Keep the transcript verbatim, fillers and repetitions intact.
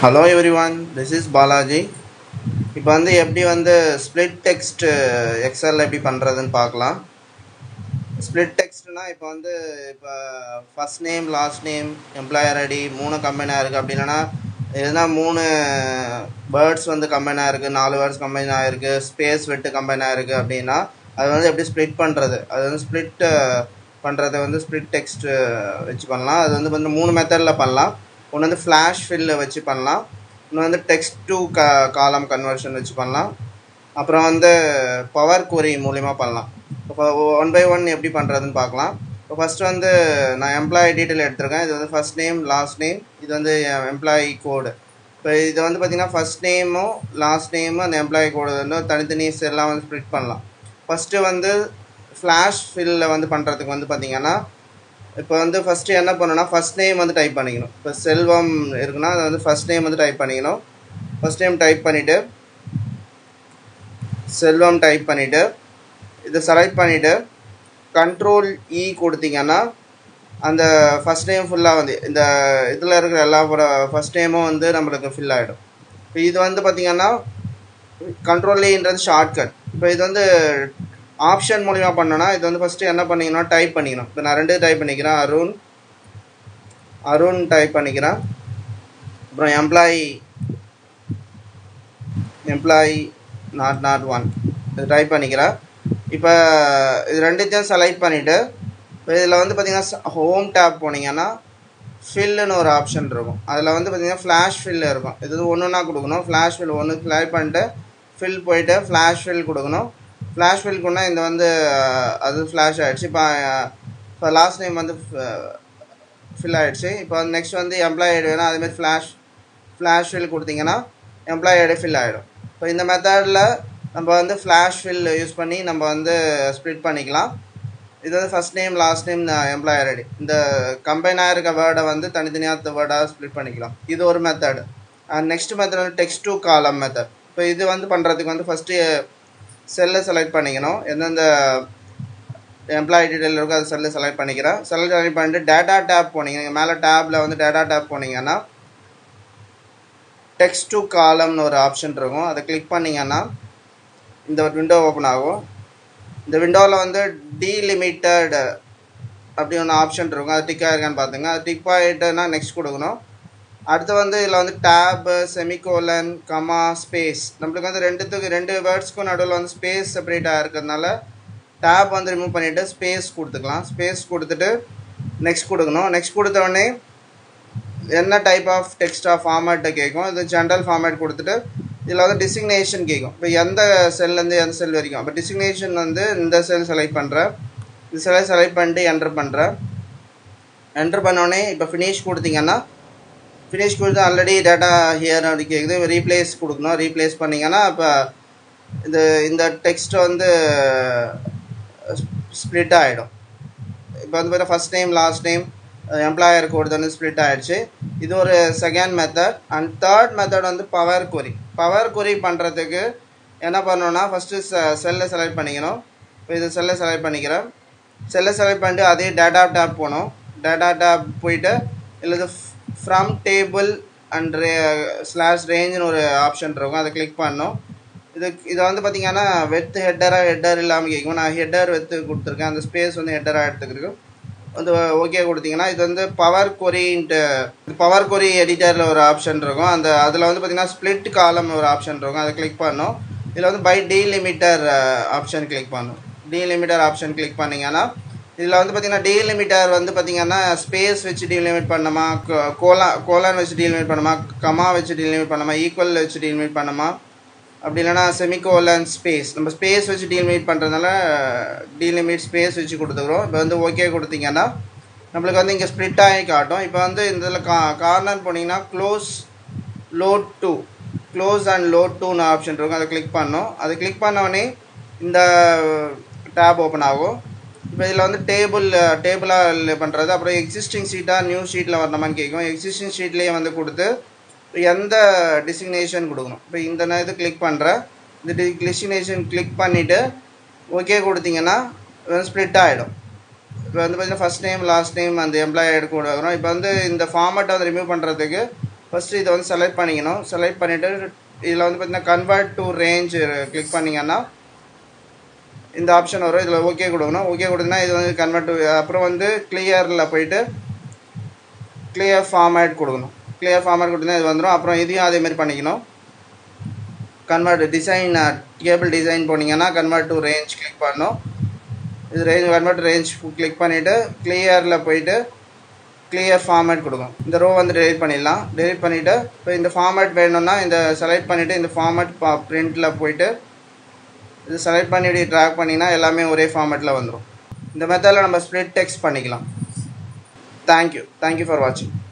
Hello everyone, this is Balaji. இப்போ வந்து எப்படி வந்து ஸ்ப்ளிட் டெக்ஸ்ட் எக்ஸலில் எப்படி பண்ணுறதுன்னு பார்க்கலாம். ஸ்ப்ளிட் டெக்ஸ்ட்னா இப்போ வந்து இப்போ first name last name employer ID மூணு கம்பைனாக இருக்குது. அப்படி இல்லைன்னா எதுனா மூணு வேர்ட்ஸ் வந்து கம்பைனாக இருக்குது, நாலு வேர்ட்ஸ் கம்பைனாக இருக்குது, ஸ்பேஸ் விட்டு கம்பைனாக இருக்குது அப்படின்னா அது வந்து எப்படி ஸ்ப்ளிட் பண்ணுறது, அது வந்து ஸ்ப்ளிட் பண்ணுறதை வந்து ஸ்ப்ளிட் டெக்ஸ்ட் வச்சு பண்ணலாம். அது வந்து வந்து மூணு மெத்தடில் பண்ணலாம். ஒன்று வந்து ஃப்ளாஷ் ஃபில்ல வச்சு பண்ணலாம், இன்னும் வந்து டெக்ஸ்ட் டு கா காலம் கன்வர்ஷன் வச்சு பண்ணலாம், அப்புறம் வந்து பவர் query மூலிமா பண்ணலாம். இப்போ ஒன் பை ஒன் எப்படி பண்ணுறதுன்னு பார்க்கலாம். இப்போ ஃபஸ்ட்டு வந்து நான் எம்ப்ளாயி டீட்டெயில் எடுத்திருக்கேன். இது வந்து ஃபஸ்ட் நேம் லாஸ்ட் நேம், இது வந்து எம்ப்ளாயி கோடு. இப்போ இது வந்து பார்த்திங்கன்னா ஃபஸ்ட் நேமும் லாஸ்ட் நேமும் அந்த எம்ப்ளாயி கோடு வந்து தனித்தனி செல்லாம் வந்து ஸ்ப்ளிட் பண்ணலாம். ஃபஸ்ட்டு வந்து ஃப்ளாஷ் ஃபில்லில் வந்து பண்ணுறதுக்கு வந்து பார்த்திங்கன்னா இப்போ வந்து ஃபஸ்ட்டு என்ன பண்ணணும்னா ஃபஸ்ட் நேம் வந்து டைப் பண்ணிக்கணும். இப்போ செல்வம் இருக்குன்னா அது வந்து ஃபஸ்ட் நேம் வந்து டைப் பண்ணிக்கணும். ஃபஸ்ட் நேம் டைப் பண்ணிவிட்டு செல்வம் டைப் பண்ணிவிட்டு இதை செலக்ட் பண்ணிவிட்டு கண்ட்ரோல் இ கொடுத்தீங்கன்னா அந்த ஃபஸ்ட் நேம் ஃபுல்லாக வந்து இந்த இதில் இருக்கிற எல்லா ஃபஸ்ட் நேமும் வந்து நம்மளுக்கு ஃபில் ஆகிடும். இப்போ இது வந்து பார்த்திங்கன்னா கண்ட்ரோல் இன்றது ஷார்ட்கட். இப்போ இது வந்து ஆப்ஷன் மூலிமா பண்ணோன்னா இது வந்து ஃபஸ்ட்டு என்ன பண்ணிக்கணும், டைப் பண்ணிக்கணும். இப்போ நான் ரெண்டு டைப் பண்ணிக்கிறேன், அருண் அருண் டைப் பண்ணிக்கிறேன். அப்புறம் employee employee not not one இது டைப் பண்ணிக்கிறேன். இப்போ இது ரெண்டுத்தையும் செலக்ட் பண்ணிவிட்டு இப்போ இதில் வந்து பார்த்திங்கன்னா ஹோம் டேப் போனீங்கன்னா ஃபில்லுன்னு ஒரு ஆப்ஷன் இருக்கும். அதில் வந்து பார்த்திங்கன்னா ஃப்ளாஷ் ஃபில் இருக்கும். இது வந்து ஒன்று ஒன்றா கொடுக்கணும். ஃப்ளாஷ் ஃபில் ஒன்று செலக்ட் பண்ணிட்டு ஃபில் போயிட்டு ஃப்ளாஷ் ஃபில் கொடுக்கணும். ஃப்ளாஷ் ஃபில் கொண்டா இந்த வந்து அது ஃப்ளாஷ் ஆகிடுச்சு. இப்போ இப்போ லாஸ்ட் நேம் வந்து ஃபில் ஆகிடுச்சு. இப்போ வந்து நெக்ஸ்ட் வந்து எம்ப்ளாயி ஐடி வேணும், அதுமாதிரி ஃப்ளாஷ் ஃப்ளாஷ் ஃபில் கொடுத்தீங்கன்னா எம்ப்ளாயி ஐடி ஃபில் ஆகிடும். இப்போ இந்த மெத்தடில் நம்ம வந்து ஃப்ளாஷ் ஃபில் யூஸ் பண்ணி நம்ம வந்து ஸ்ப்ளிட் பண்ணிக்கலாம். இது வந்து first name last name employer ID இந்த கம்பைனாக இருக்க வேர்டை வந்து தனித்தனியாக வேர்டாக ஸ்ப்ளிட் பண்ணிக்கலாம். இது ஒரு மெத்தடு. அண்ட் நெக்ஸ்ட் மெத்தட் வந்து டெக்ஸ்ட் டு காலம் மெத்தட். இப்போ இது வந்து பண்ணுறதுக்கு வந்து ஃபஸ்ட்டு செல்லை செலக்ட் பண்ணிக்கணும். எந்தெந்த எம்ப்ளாயி டீட்டெயில் இருக்கோ அது செல்லை செலக்ட் பண்ணிக்கிறேன். செலக்ட் செலக்ட் பண்ணிட்டு டேட்டா டேப் போனீங்க, மேலே டேப்பில் வந்து டேட்டா டேப் போனீங்கன்னா டெக்ஸ்ட் டு காலம்னு ஒரு ஆப்ஷன் இருக்கும். அதை கிளிக் பண்ணிங்கன்னா இந்த விண்டோ ஓப்பன் ஆகும். இந்த விண்டோவில் வந்து டீலிமிட்டட் அப்படி ஒன்று ஆப்ஷன் இருக்கும். அது டிக் ஆகிருக்கான்னு பார்த்துங்க. அது டிக் ஆகிட்டுனா நெக்ஸ்ட் கொடுக்கணும். அடுத்து வந்து இதில் வந்து டேபு செமிகோலன் கமா ஸ்பேஸ் நம்மளுக்கு வந்து ரெண்டுத்துக்கு ரெண்டு வேர்ட்ஸ்க்கும் நடுவில் வந்து ஸ்பேஸ் செப்பரேட்டாக இருக்கிறதுனால டேப் வந்து ரிமூவ் பண்ணிவிட்டு ஸ்பேஸ் கொடுத்துக்கலாம். ஸ்பேஸ் கொடுத்துட்டு நெக்ஸ்ட் கொடுக்கணும். நெக்ஸ்ட் கொடுத்தோடனே என்ன டைப் ஆஃப் டெக்ஸ்டாக ஃபார்மேட்டை கேட்கும். இது ஜென்ரல் ஃபார்மேட் கொடுத்துட்டு இதில் வந்து டிசிக்னேஷன் கேட்கும். இப்போ எந்த செல்லேருந்து எந்த செல் வரைக்கும். இப்போ டிசிக்னேஷன் வந்து இந்த செல் செலக்ட் பண்ணுறேன். இந்த செல்லை செலக்ட் பண்ணிட்டு என்ட்ரு பண்ணுறேன். என்ட்ரு பண்ணோடனே இப்போ ஃபினிஷ் கொடுத்தீங்கன்னா ஃபினிஷ் கொடுத்து ஆல்ரெடி டேட்டா ஹியர் அப்படி கேட்குது. ரீப்ளேஸ் கொடுக்கணும். ரீப்ளேஸ் பண்ணிங்கன்னா இப்போ இந்த இந்த டெக்ஸ்ட் வந்து ஸ்ப்ளிட் ஆகிடும். இப்போ வந்து பார்த்தா first name last name employer code வந்து ஸ்ப்ளிட் ஆகிடுச்சு. இது ஒரு second method. And third method வந்து பவர் query. பவர் query பண்ணுறதுக்கு என்ன பண்ணணும்னா ஃபஸ்ட்டு செ செல்லை செலக்ட் பண்ணிக்கணும். இப்போ இது செல்லை செலக்ட் பண்ணிக்கிறேன். செல்லை செலக்ட் பண்ணிட்டு அதே டேட்டா டேப் போகணும். டேட்டா டேப் போயிட்டு இல்லை ஃப்ரம் டேபிள் அண்ட் ரே ஸ்லாஷ் ரேஞ்சுன்னு ஒரு ஆப்ஷன் இருக்கும். அதை கிளிக் பண்ணணும். இது இதை வந்து பார்த்திங்கன்னா வெத்து ஹெட்டராக ஹெட்டர் இல்லாமல் கேட்கும். நான் ஹெட்டர் வெத்து கொடுத்துருக்கேன். அந்த ஸ்பேஸ் வந்து ஹெட்டராக எடுத்துக்கிறதுக்கு வந்து ஓகே கொடுத்தீங்கன்னா இது வந்து பவர் queryன்ட்டு பவர் query எடிட்டரில் ஒரு ஆப்ஷன் இருக்கும். அந்த அதில் வந்து பார்த்திங்கன்னா ஸ்ப்ளிட் காலம் ஒரு ஆப்ஷன் இருக்கும். அதை கிளிக் பண்ணணும். இதில் வந்து பை டீலிமிட்டர் ஆப்ஷன் கிளிக் பண்ணணும். டீலிமிட்டர் ஆப்ஷன் கிளிக் பண்ணிங்கன்னா இதில் வந்து பார்த்திங்கன்னா டீலிமிட்டர் வந்து பார்த்திங்கன்னா ஸ்பேஸ் வச்சு டீலிமிட் பண்ணணுமா, கோலா கோலான் வச்சு டீலிமிட் பண்ணணுமா, கமா வச்சு டீலிமிட் பண்ணணுமா, ஈக்குவல் வச்சு டீலிமிட் பண்ணணுமா, அப்படி இல்லைனா செமிகோலன் ஸ்பேஸ். நம்ம ஸ்பேஸ் வச்சு டீலிமிட் பண்ணுறதுனால டீலிமிட் ஸ்பேஸ் வச்சு கொடுத்துக்கிறோம். இப்போ வந்து ஓகே கொடுத்தீங்கன்னா நம்மளுக்கு வந்து இங்கே ஸ்ப்ளிட் ஆகி காட்டும். இப்போ வந்து இந்த இதில் கா கார்னர் போனீங்கன்னா close load to close and load டூன்னு ஆப்ஷன் இருக்கும். அதை கிளிக் பண்ணணும். அதை கிளிக் பண்ணோடனே இந்த டேப் ஓப்பன் ஆகும். இப்போ இதில் வந்து டேபிள் டேபிளாக பண்ணுறது, அப்புறம் எக்ஸிஸ்டிங் ஷீட்டாக நியூ ஷீட்டில் வரணுமான்னு கேட்கும். எக்ஸிஸ்டிங் ஷீட்லேயே வந்து கொடுத்து எந்த டிசிக்னேஷன் கொடுக்கணும். இப்போ இந்த நான் இது கிளிக் பண்ணுறேன். இந்த டி டிசிக்னேஷன் கிளிக் பண்ணிவிட்டு ஓகே கொடுத்தீங்கன்னா ஸ்ப்ளிட் ஆகிடும். இப்போ வந்து பார்த்தீங்கன்னா ஃபஸ்ட் நேம் லாஸ்ட் நேம் அந்த எம்ப்ளாயி ஐடி கூட வரும். இப்போ வந்து இந்த ஃபார்மேட்டை வந்து ரிமூவ் பண்ணுறதுக்கு ஃபஸ்ட்டு இதை வந்து செலக்ட் பண்ணிக்கணும். செலக்ட் பண்ணிவிட்டு இதில் வந்து பார்த்தீங்கன்னா கன்வெர்ட் டு ரேஞ்ச் கிளிக் பண்ணிங்கன்னா இந்த ஆப்ஷன் வரும். இதில் ஓகே கொடுக்கணும். ஓகே கொடுத்தீங்கன்னா இது வந்து கன்வெர்ட் டு, அப்புறம் வந்து கிளியரில் போயிட்டு கிளியர் ஃபார்மேட் கொடுக்கணும். கிளியர் ஃபார்மேட் கொடுத்தீங்கன்னா இது வந்துடும். அப்புறம் இதையும் அதேமாதிரி பண்ணிக்கணும். கன்வெர்ட் டிசைன் டேபிள் டிசைன் போனீங்கன்னா கன்வெர்ட் டு ரேஞ்ச் கிளிக் பண்ணணும். இது ரேஞ்ச் கன்வெர்ட் ரேஞ்ச் கிளிக் பண்ணிவிட்டு கிளியரில் போயிட்டு கிளியர் ஃபார்மேட் கொடுக்கும். இந்த ரோ வந்து டெலிட் பண்ணிடலாம். டெலிட் பண்ணிவிட்டு இப்போ இந்த ஃபார்மேட் வேணும்னா இந்த செலக்ட் பண்ணிவிட்டு இந்த ஃபார்மேட் பா பிரிண்டில் போயிட்டு இது செலக்ட் பண்ணி இப்படி ட்ராக் பண்ணிங்கன்னா எல்லாமே ஒரே ஃபார்மேட்டில் வந்துடும். இந்த மெத்தடில் நம்ம ஸ்ப்ளிட் டெக்ஸ்ட் பண்ணிக்கலாம். தேங்க்யூ தேங்க்யூ ஃபார் வாட்சிங்.